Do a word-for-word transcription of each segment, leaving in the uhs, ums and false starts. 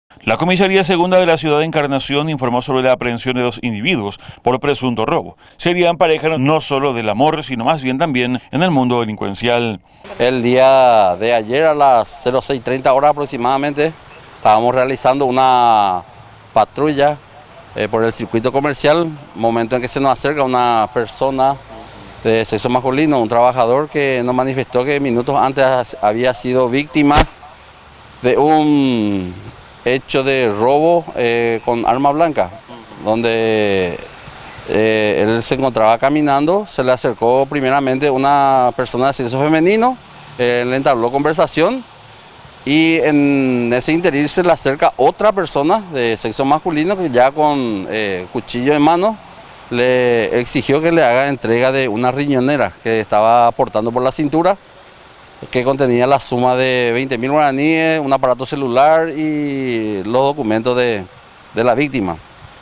La Comisaría Segunda de la Ciudad de Encarnación informó sobre la aprehensión de dos individuos por presunto robo. Serían pareja no solo del amor, sino más bien también en el mundo delincuencial. El día de ayer a las seis treinta horas aproximadamente estábamos realizando una patrulla eh, por el circuito comercial, momento en que se nos acerca una persona de sexo masculino, un trabajador que nos manifestó que minutos antes había sido víctima de un hecho de robo eh, con arma blanca, donde eh, él se encontraba caminando, se le acercó primeramente una persona de sexo femenino, eh, le entabló conversación y en ese interín se le acerca otra persona de sexo masculino que ya con eh, cuchillo en mano le exigió que le haga entrega de una riñonera que estaba portando por la cintura, que contenía la suma de veinte mil guaraníes, un aparato celular y los documentos de, de la víctima.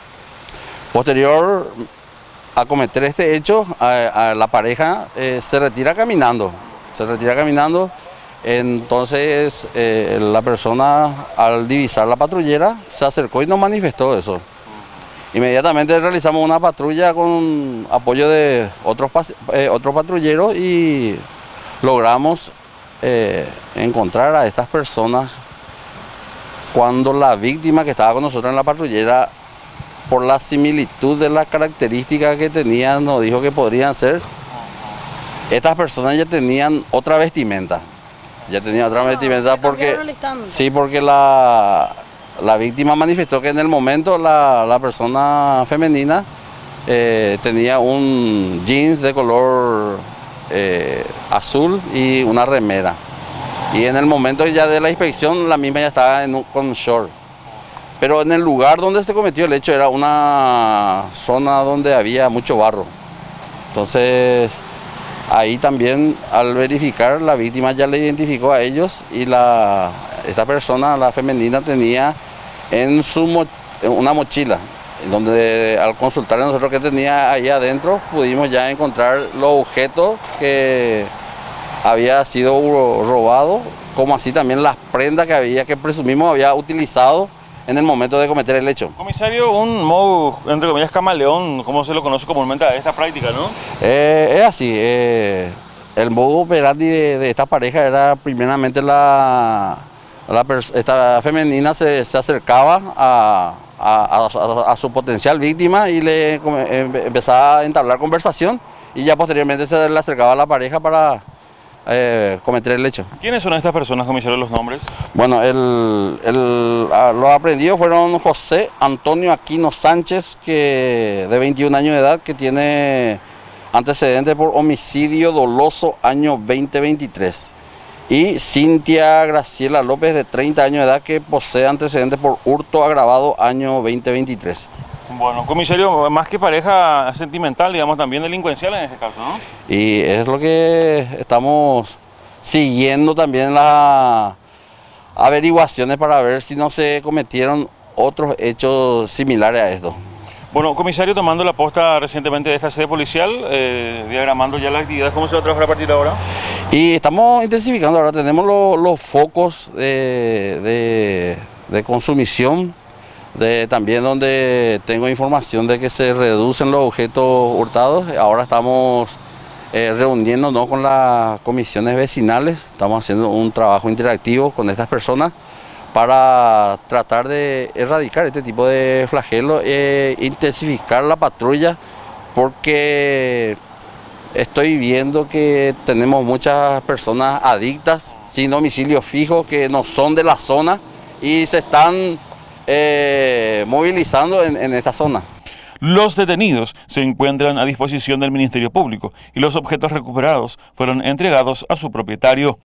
Posterior a cometer este hecho, a, a la pareja eh, se retira caminando, se retira caminando, entonces eh, la persona al divisar la patrullera se acercó y nos manifestó eso. Inmediatamente realizamos una patrulla con apoyo de otros, eh, otros patrulleros y logramos Eh, encontrar a estas personas cuando la víctima que estaba con nosotros en la patrullera, por la similitud de las características que tenían, nos dijo que podrían ser. Estas personas ya tenían otra vestimenta, ya tenían otra vestimenta porque, sí, porque la, la víctima manifestó que en el momento la, la persona femenina eh, tenía un jeans de color Eh, azul y una remera, y en el momento ya de la inspección la misma ya estaba en un, con short, pero en el lugar donde se cometió el hecho era una zona donde había mucho barro. Entonces ahí también al verificar la víctima ya le identificó a ellos y la, esta persona, la femenina, tenía en su mo, una mochila, donde al consultar a nosotros que tenía ahí adentro pudimos ya encontrar los objetos que había sido robado, como así también las prendas que había, que presumimos había utilizado en el momento de cometer el hecho. Comisario, un modo, entre comillas, camaleón, como se lo conoce comúnmente a esta práctica, ¿no? Eh, es así, eh, el modo operandi de, de esta pareja era primeramente la, la esta femenina se, se acercaba a A, a, a su potencial víctima y le empezaba a entablar conversación y ya posteriormente se le acercaba a la pareja para eh, cometer el hecho. ¿Quiénes son estas personas, comisario, los nombres? Bueno, el, el, los aprendidos fueron José Antonio Aquino Sánchez, que de veintiún años de edad, que tiene antecedentes por homicidio doloso año veinte veintitrés. Y Cintia Graciela López, de treinta años de edad, que posee antecedentes por hurto agravado año veinte veintitrés. Bueno, comisario, más que pareja sentimental, digamos, también delincuencial en este caso, ¿no? Y es lo que estamos siguiendo también las averiguaciones para ver si no se cometieron otros hechos similares a esto. Bueno, comisario, tomando la posta recientemente de esta sede policial, eh, diagramando ya la actividad, ¿cómo se va a trabajar a partir de ahora? Y estamos intensificando, ahora tenemos lo, los focos de, de, de consumición, de, también donde tengo información de que se reducen los objetos hurtados. Ahora estamos eh, reuniéndonos con las comisiones vecinales, estamos haciendo un trabajo interactivo con estas personas para tratar de erradicar este tipo de flagelos e intensificar la patrulla, porque estoy viendo que tenemos muchas personas adictas sin domicilio fijo que no son de la zona y se están eh, movilizando en, en esta zona. Los detenidos se encuentran a disposición del Ministerio Público y los objetos recuperados fueron entregados a su propietario.